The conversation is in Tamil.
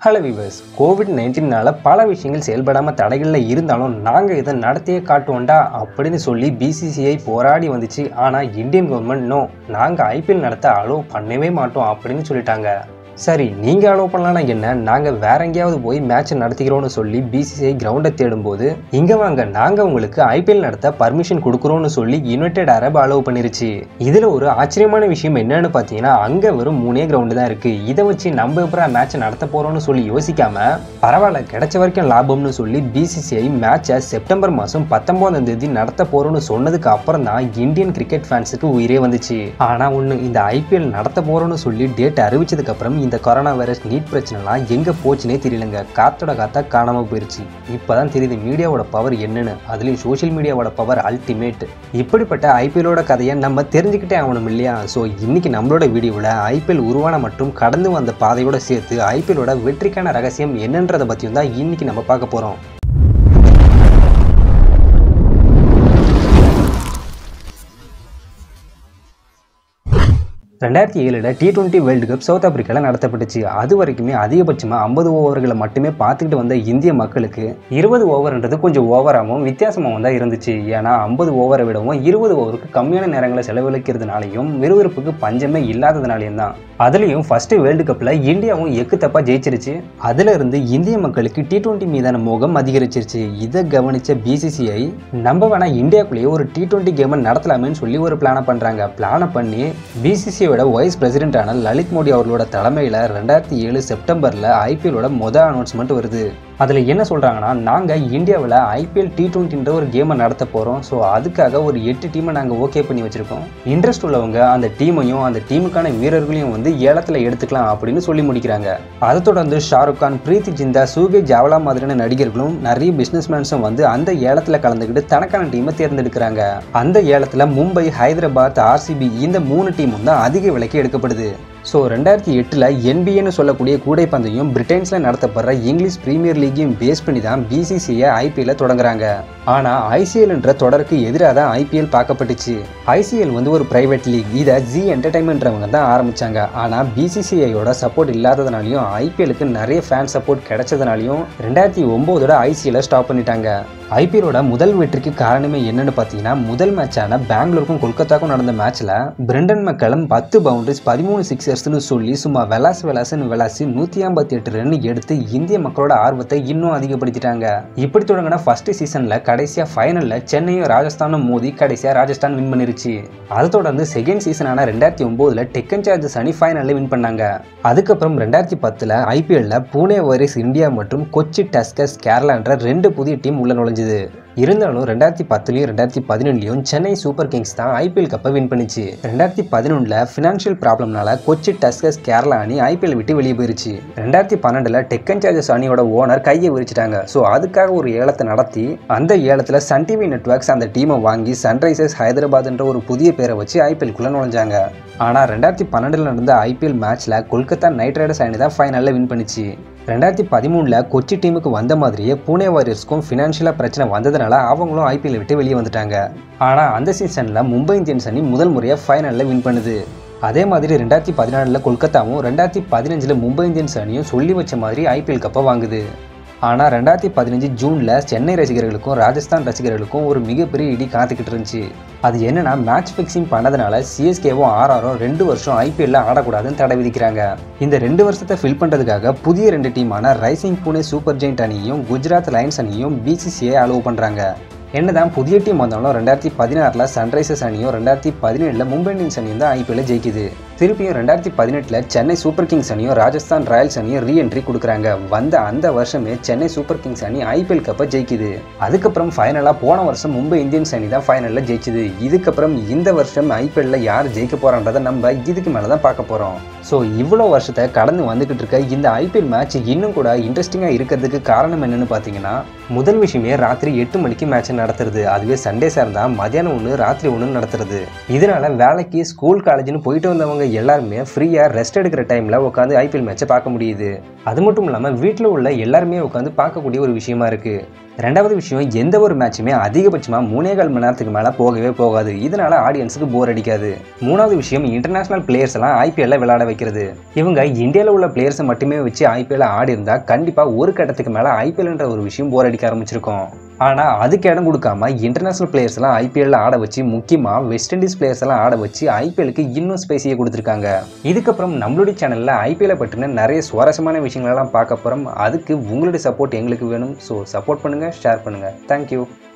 ஹலோ வியூவர்ஸ், கோவிட்-19 பல விஷயங்கள் செயல்படாமல் தடைகளில் இருந்தாலும் நாங்கள் இதை நடத்தியே காட்டுவோண்டா அப்படின்னு சொல்லி பிசிசிஐ போராடி வந்துச்சு. ஆனால் இந்தியன் கவர்மெண்ட் நோ, நாங்கள் ஐபிஎல் நடத்த அலோவ் பண்ணவே மாட்டோம் அப்படின்னு சொல்லிட்டாங்க. சரி, நீங்கள் அலோவ் பண்ணலான்னா என்ன, நாங்கள் வேற எங்கேயாவது போய் மேட்ச் நடத்திக்கிறோன்னு சொல்லி பிசிசிஐ கிரவுண்டை தேடும்போது இங்கே வாங்க, நாங்கள் உங்களுக்கு ஐபிஎல் நடத்த பர்மிஷன் கொடுக்குறோன்னு சொல்லி யுனைடெட் அரப் அலோவ் பண்ணிருச்சு. இதில் ஒரு ஆச்சரியமான விஷயம் என்னன்னு பார்த்தீங்கன்னா, அங்கே வெறும் 3 கிரவுண்டு தான் இருக்குது. இதை வச்சு நம்ம எப்பறம் மேட்ச் நடத்த போகிறோன்னு சொல்லி யோசிக்காம பரவாயில்ல, கிடைச்ச வரைக்கும் லாபம்னு சொல்லி பிசிசிஐ மேட்சை செப்டம்பர் மாதம் 19ஆம் தேதி நடத்த போகிறோன்னு சொன்னதுக்கு அப்புறம் தான் இந்தியன் கிரிக்கெட் ஃபேன்ஸுக்கு உயிரே வந்துச்சு. ஆனால் ஒன்று, இந்த ஐபிஎல் நடத்த போகிறோன்னு சொல்லி டேட் அறிவிச்சதுக்கு அப்புறம் இந்த கொரோனா வைரஸ் நீட் பிரச்சனைலாம் எங்கே போச்சுனே தெரியலங்க. காத்தோட காத்தா காணாமல் போயிடுச்சு. இப்போதான் தெரியுது மீடியாவோட பவர் என்னன்னு, அதுலேயும் சோஷியல் மீடியாவோட பவர் அல்டிமேட். இப்படிப்பட்ட ஐபிஎலோட கதையை நம்ம தெரிஞ்சுக்கிட்டே ஆகணும் இல்லையா? ஸோ இன்னைக்கு நம்மளோட வீடியோவில் ஐபிஎல் உருவான மற்றும் கடந்து வந்த பாதையோட சேர்த்து ஐபிஎலோட வெற்றிக்கான ரகசியம் என்னன்றதை பற்றியும் தான் இன்னைக்கு நம்ம பார்க்க போகிறோம். 2007 T20 வேர்ல்டு கப் சவுத் ஆப்பிரிக்காவில் நடத்தப்பட்டுச்சு. அது வரைக்குமே அதிகபட்சமாக 50 ஓவர்களை மட்டுமே பார்த்துக்கிட்டு வந்த இந்திய மக்களுக்கு 20 ஓவர்ன்றது கொஞ்சம் ஓவராகவும் வித்தியாசமாகவும் தான் இருந்துச்சு. ஏன்னா 50 ஓவரை விடவும் 20 ஓவருக்கு கம்மியான நேரங்களை செலவழிக்கிறதுனாலையும் விறுவிறுப்புக்கு பஞ்சமே இல்லாததுனாலையும் தான். அதுலேயும் ஃபர்ஸ்ட் வேர்ல்டு கப்பில் இந்தியாவும் எக்கு தப்பாக ஜெயிச்சிருச்சு. அதுல இருந்து இந்திய மக்களுக்கு T20 மீதான மோகம் அதிகரிச்சிருச்சு. இதை கவனிச்ச பிசிசிஐ நம்ம வேணா இந்தியாக்குள்ளேயே ஒரு T20 கேமை நடத்தலாமேன்னு சொல்லி ஒரு பிளானை பண்ணுறாங்க. பிளானை பண்ணி பிசிசிஐ வைஸ் பிரசிடென்டான லலித் மோடி அவர்களோட தலைமையில் 2007 செப்டம்பரில் ஐபிஎலோட மொதல் அனௌன்ஸ்மெண்ட் வருது. அதில் என்ன சொல்கிறாங்கன்னா, நாங்கள் இந்தியாவில் ஐபிஎல் T20ன்ற ஒரு கேமை நடத்த போகிறோம். ஸோ அதுக்காக ஒரு 8 டீமை நாங்கள் ஓகே பண்ணி வச்சுருக்கோம். இன்ட்ரெஸ்ட் உள்ளவங்க அந்த டீமையும் அந்த டீமுக்கான வீரர்களையும் வந்து ஏலத்தில் எடுத்துக்கலாம் அப்படின்னு சொல்லி முடிக்கிறாங்க. அதை தொடர்ந்து ஷாருக் கான், பிரீத்தி ஜிந்தா, சூகே ஜாவ்லா மாதிரியான நடிகர்களும் நிறைய பிஸ்னஸ்மேன்ஸும் வந்து அந்த ஏலத்தில் கலந்துக்கிட்டு தனக்கான டீமை தேர்ந்தெடுக்கிறாங்க. அந்த ஏலத்தில் மும்பை, ஹைதராபாத், ஆர்சிபி இந்த 3 டீமும் தான் அதிக விலைக்கு எடுக்கப்படுது. ஸோ 2008 என்பிஏன்னு சொல்லக்கூடிய கூடைப்பந்தையும் பிரிட்டன்ஸில் நடத்தப்படுற இங்கிலீஷ் பிரீமியர் லீக்கையும் பேஸ் பண்ணி தான் பிசிசிஐ ஐபிஎல்லை தொடங்குறாங்க. ஆனால் ஐசிஎல்ன்ற தொடருக்கு எதிராக தான் ஐபிஎல் பார்க்கப்பட்டுச்சு. ஐசிஎல் வந்து ஒரு பிரைவேட் லீக். இதை ஜி என்டர்டைன்மெண்ட்றவங்க தான் ஆரம்பித்தாங்க. ஆனால் பிசிசிஐயோட சப்போர்ட் இல்லாததுனாலையும் ஐபிஎலுக்கு நிறைய ஃபேன் சப்போர்ட் கிடைச்சதுனாலையும் 2009 ஐசிஎல்லை ஸ்டாப் பண்ணிட்டாங்க. ஐபிஎலோட முதல் வெற்றிக்கு காரணமே என்னன்னு பார்த்தீங்கன்னா, முதல் மேட்சான பெங்களூருக்கும் கொல்கத்தாக்கும் நடந்த மேட்ச்ல பிரெண்டன் மெக்கலம் 10 பவுண்டரிஸ் 13 சிக்ஸர்ஸ்னு சொல்லி சும்மா விளாசுன்னு விளாசி 158 ரன் எடுத்து இந்திய மக்களோட ஆர்வத்தை இன்னும் அதிகப்படுத்திட்டாங்க. இப்படி தொடங்கின ஃபர்ஸ்ட் சீசன்ல கடைசியா ஃபைனல்ல சென்னையும் ராஜஸ்தானும் மோதி கடைசியா ராஜஸ்தான் வின் பண்ணிருச்சு. அதை தொடர்ந்து செகண்ட் சீசனான 2009 டெக்கன் சார்ஜர்ஸ் அணி ஃபைனல்ல வின் பண்ணாங்க. அதுக்கப்புறம் 2010 ஐபிஎல்ல புனே வாரியர்ஸ் இந்தியா மற்றும் கொச்சி டஸ்கர்ஸ் கேரளான்ற 2 புதிய டீம் உள்ள நுழைஞ்சது. இருந்தாலும் 2010 2011 சென்னை சூப்பர் கிங்ஸ் தான் ஐபிஎல் கப்பை வின் பண்ணிச்சு. 2011 ஃபினான்ஷியல் ப்ராப்ளம்னால கொச்சி டஸ்கர்ஸ் கேரளா அணி ஐபிஎல் விட்டு வெளியே போயிருச்சு. 2012 டெக்கன் சார்ஜர்ஸ் அணியோட ஓனர் கையை விரிச்சிட்டாங்க. ஸோ அதுக்காக ஒரு ஏலத்தை நடத்தி அந்த ஏலத்தில் சன் டிவி நெட்வொர்க்ஸ் அந்த டீமை வாங்கி சன்ரைசர்ஸ் ஹைதராபாத்ன்ற ஒரு புதிய பேரை வச்சு ஐபிஎல்குள்ளே நுழைஞ்சாங்க. ஆனால் 2012 நடந்த ஐபிஎல் மேட்ச்ல கொல்கத்தா நைட் ரைடர்ஸ் அணி தான் ஃபைனலில் வின் பண்ணிச்சு. 2013 கொச்சி டீமுக்கு வந்த மாதிரியே புனே வாரியர்ஸ்க்கும் ஃபினான்ஷியலாக பிரச்சனை வந்ததுனால அவங்களும் ஐபிஎல் விட்டு வெளியே வந்துட்டாங்க. ஆனால் அந்த சீசனில் மும்பை இந்தியன்ஸ் அணி முதல் முறையாக ஃபைனலில் வின் பண்ணுது. அதே மாதிரி 2014 கொல்கத்தாவும் 2015 மும்பை இந்தியன்ஸ் அணியும் சொல்லி வச்ச மாதிரி ஐபிஎல் கப்பை வாங்குது. ஆனால் 2015 ஜூனில் சென்னை ரசிகர்களுக்கும் ராஜஸ்தான் ரசிகர்களுக்கும் ஒரு மிகப்பெரிய இடி காத்துக்கிட்டு இருந்துச்சு. அது என்னன்னா, மேட்ச் ஃபிக்ஸிங் பண்ணதுனால சிஎஸ்கேவும் ஆர்ஆரும் 2 வருஷம் ஐபிஎல்ல ஆடக்கூடாதுன்னு தடை விதிக்கிறாங்க. இந்த 2 வருஷத்தை ஃபில் பண்ணுறதுக்காக புதிய 2 டீமான ரைசிங் புனே சூப்பர் ஜெயிண்ட் அணியும் குஜராத் லைன்ஸ் அணியும் பிசிசிஐ அலோவ் பண்ணுறாங்க. என்னதான் புதிய டீம் வந்தாலும் 2016 சன்ரைசர்ஸ் அணியும் 2017 மும்பை இந்தியன்ஸ் அணியும் தான் ஐபிஎல்ல ஜெயிக்குது. திருப்பியும் 2018 சென்னை சூப்பர் கிங்ஸ் அணியும் ராஜஸ்தான் ராயல்ஸ் அணியும் ரீஎன்ட்ரி கொடுக்குறாங்க. வந்த அந்த வருஷமே சென்னை சூப்பர் கிங்ஸ் அணி ஐபிஎல் கப்பை ஜெயிக்குது. அதுக்கப்புறம் ஃபைனலாக போன வருஷம் மும்பை இந்தியன்ஸ் அணி தான் ஃபைனலில் ஜெயிச்சுது. இதுக்கப்புறம் இந்த வருஷம் ஐபிஎல்ல யார் ஜெயிக்க போறான்றதை நம்ம இதுக்கு மேலே தான் பார்க்க போகிறோம். ஸோ இவ்வளோ வருஷத்தை கடந்து வந்துக்கிட்டு இருக்க இந்த ஐபிஎல் மேட்ச் இன்னும் கூட இன்ட்ரெஸ்டிங்காக இருக்கிறதுக்கு காரணம் என்னன்னு பார்த்தீங்கன்னா, முதல் விஷயமே ராத்திரி 8 மணிக்கு மேட்ச் நடத்துறது. அதுவே சண்டேஸாக இருந்தால் மதியானம் 1 ராத்திரி 1 நடத்துறது. இதனால வேலைக்கு ஸ்கூல் காலேஜ்னு போயிட்டு வந்தவங்க இருக்கிறவங்க எல்லாருமே ஃப்ரீயா ரெஸ்ட் எடுக்கிற டைம்ல உட்காந்து ஐபிஎல் மேட்சை பார்க்க முடியுது. அது மட்டும் இல்லாமல் வீட்டில் உள்ள எல்லாருமே உட்காந்து பார்க்கக்கூடிய ஒரு விஷயமா இருக்கு. ரெண்டாவது விஷயம், எந்த ஒரு மேட்சுமே அதிகபட்சமாக 3.25 மணி நேரத்துக்கு மேலே போகவே போகாது. இதனால ஆடியன்ஸுக்கு போர் அடிக்காது. மூணாவது விஷயம், இன்டர்நேஷனல் பிளேயர்ஸ் எல்லாம் ஐபிஎல்ல விளையாட வைக்கிறது. இவங்க இந்தியாவில் உள்ள பிளேயர்ஸை மட்டுமே வச்சு ஐபிஎல் ஆடி இருந்தா கண்டிப்பாக ஒரு கட்டத்துக்கு மேலே ஐபிஎல்ன்ற ஒரு விஷயம் போர் அடிக்க ஆரம்பிச்சிருக்கும். ஆனால் அதுக்கு இடம் கொடுக்காம இன்டர்நேஷனல் பிளேயர்ஸ் எல்லாம் ஐபிஎல்ல ஆட வச்சு, முக்கியமாக வெஸ்ட் இண்டீஸ் பிளேயர்ஸ் எல்லாம் ஆட வச்சு ஐபிஎலுக்கு இன்னும் ஸ்பேஸியை கொடுத்துருக்காங்க. இதுக்கப்புறம் நம்மளுடைய சேனலில் ஐபிஎல்லை பற்றின நிறைய சுவாரஸ்யமான விஷயங்களெல்லாம் பார்க்க போகிறோம். அதுக்கு உங்களுடைய சப்போர்ட் எங்களுக்கு வேணும். ஸோ சப்போர்ட் பண்ணுங்கள், ஷேர் பண்ணுங்கள். தேங்க்யூ.